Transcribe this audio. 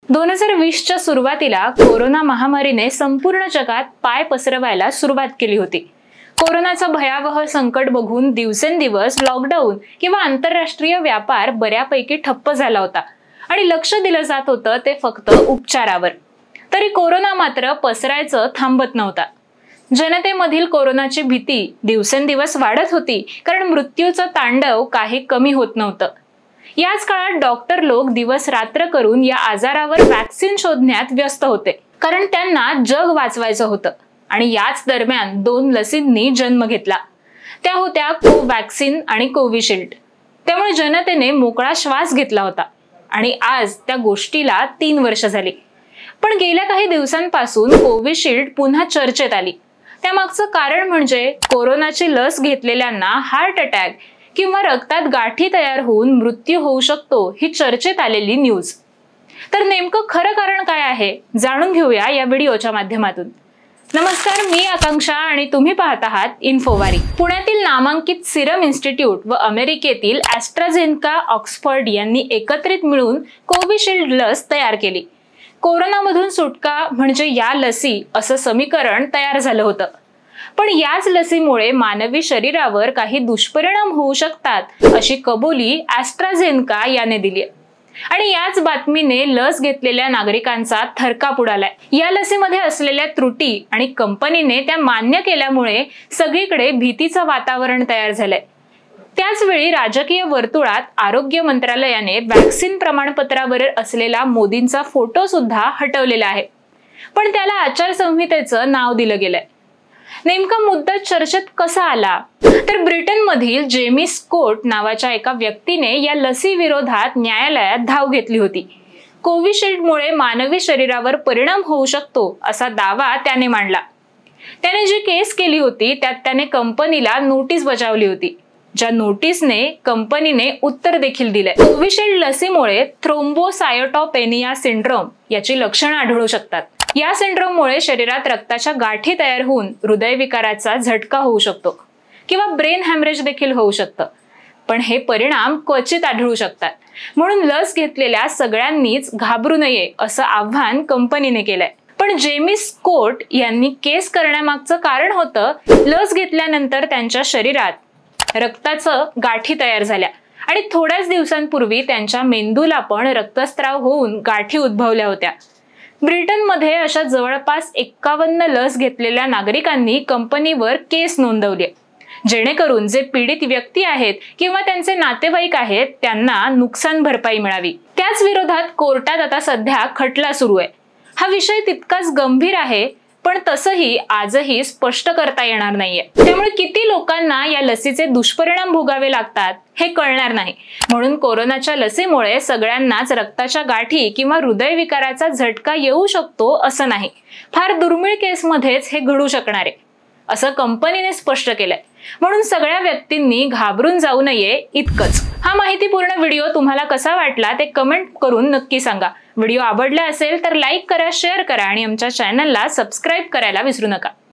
2020च्या सुरुवातीला कोरोना महामारीने संपूर्ण जगात पाय पसरवायला सुरुवात केली होती। कोरोनाचा भयावह संकट बघून दिवसेंदिवस लॉकडाऊन किंवा आंतरराष्ट्रीय व्यापार बऱ्यापैकी ठप्प झाला होता आणि लक्ष दिलं जात होतं ते फक्त उपचारावर। तरी कोरोना मात्र पसरायचं थांबत नव्हता। जनतेमधील कोरोनाची भीती दिवसेंदिवस वाढत होती, कारण मृत्यूचं तांडव काही कमी होत नव्हतं। याच काळात डॉक्टर लोक दिवस रात्र करून या आजारावर वॅक्सिन शोधण्यात व्यस्त होते, कारण त्यांना जग वाचवायचं होतं। आणि याच दरम्यान 2 लसींनी जन्म घेतला। त्या होत्या कोवॅक्सिन आणि कोविशिल्ड। त्यामुळे जनतेने मोकळा श्वास घेतला होता आणि आज त्या गोष्टीला 3 वर्ष झाली। पण गेल्या काही दिवसांपासून कोविशिल्ड पुन्हा चर्चेत आली। त्यामागचं कारण म्हणजे कोरोनाची लस घेतलेल्यांना हार्ट अटॅक किंवा रक्तात गाठी तयार होऊन मृत्यू होऊ शकतो ही चर्चेत आलेली न्यूज। तर नेमकं खरं कारण काय आहे जाणून घेऊया या व्हिडिओच्या माध्यमातून। नमस्कार, मी आकांक्षा आणि तुम्ही पाहत आहात इन्फोवारी। पुण्यातील नामांकित सिरम इन्स्टिट्यूट व अमेरिकेतील ॲस्ट्राझेनेका ऑक्सफर्ड यांनी एकत्रित मिळून कोविशिल्ड लस तयार केली। कोरोनामधून सुटका म्हणजे या लसी असं समीकरण तयार झालं होतं। पण याच लसीमुळे मानवी शरीरावर काही दुष्परिणाम होऊ शकतात अशी कबुली ॲस्ट्राझेनेका याने दिली आणि याच बातमीने लस घेतलेल्या नागरिकांचा थरकाप उडालाय। या लसीमध्ये असलेल्या त्रुटी आणि कंपनीने त्या मान्य केल्यामुळे सगळीकडे भीतीचं वातावरण तयार झालंय। त्याच वेळी राजकीय वर्तुळात आरोग्य मंत्रालयाने वॅक्सिन प्रमाणपत्रावर असलेला मोदींचा फोटो सुद्धा हटवलेला आहे, पण त्याला आचारसंहितेचं नाव दिलं गेलंय। नेमका मुद्दा चर्चेत कसा आला तर ब्रिटनमधील जेमी स्कोट नावाच्या एका व्यक्तीने या लसी विरोधात न्यायालयात धाव घेतली होती। कोविशिल्डमुळे मानवी शरीरावर परिणाम होऊ शकतो असा दावा त्याने मांडला। त्याने जी केस केली होती त्यात त्याने कंपनीला नोटीस बजावली होती, ज्या नोटीसने कंपनीने उत्तर देखील दिले। कोविशिल्ड लसीमुळे थ्रोम्बोसायटोपेनिया सिंड्रोम याची लक्षणं आढळू शकतात। या सिंड्रोममुळे शरीरात रक्ताच्या गाठी तयार होऊन हृदयविकाराचा झटका होऊ शकतो किंवा ब्रेन हॅमरेज देखील होऊ शकतं, पण हे परिणाम क्वचित आढळू शकतात। म्हणून लस घेतलेल्या सगळ्यांनीच घाबरू नये असं आव्हान कंपनीने केलंय। पण जेमी स्कोट यांनी केस करण्यामागचं कारण होतं लस घेतल्यानंतर त्यांच्या शरीरात रक्ताचं गाठी तयार झाल्या आणि थोड्याच दिवसांपूर्वी त्यांच्या मेंदूला पण रक्तस्राव होऊन गाठी उद्भवल्या होत्या। ब्रिटनमध्ये अशा जवळपास 51 लस घेतलेल्या नागरिकांनी कंपनीवर केस नोंदवली, जेणेकरून जे पीडित व्यक्ती आहेत किंवा त्यांचे नातेवाईक आहेत त्यांना नुकसान भरपाई मिळावी। त्याच विरोधात कोर्टात आता सध्या खटला सुरू आहे। हा विषय तितकाच गंभीर आहे, पण तसंही आजही स्पष्ट करता येणार नाहीये। त्यामुळे किती लोकांना या लसीचे दुष्परिणाम भोगावे लागतात हे कळणार नाही। म्हणून कोरोनाच्या लसीमुळे सगळ्यांनाच रक्ताच्या गाठी किंवा हृदयविकाराचा झटका येऊ शकतो असं नाही। फार दुर्मिळ केसमध्येच हे घडू शकणार आहे असं कंपनीने स्पष्ट केलंय। म्हणून सगळ्या व्यक्तींनी घाबरून जाऊ नये इतकंच। हा माहितीपूर्ण व्हिडिओ तुम्हाला कसा वाटला ते कमेंट करून नक्की सांगा। व्हिडिओ आवडला असेल तर लाईक करा, शेअर करा आणि आमच्या चॅनलला सबस्क्राईब करायला विसरू नका।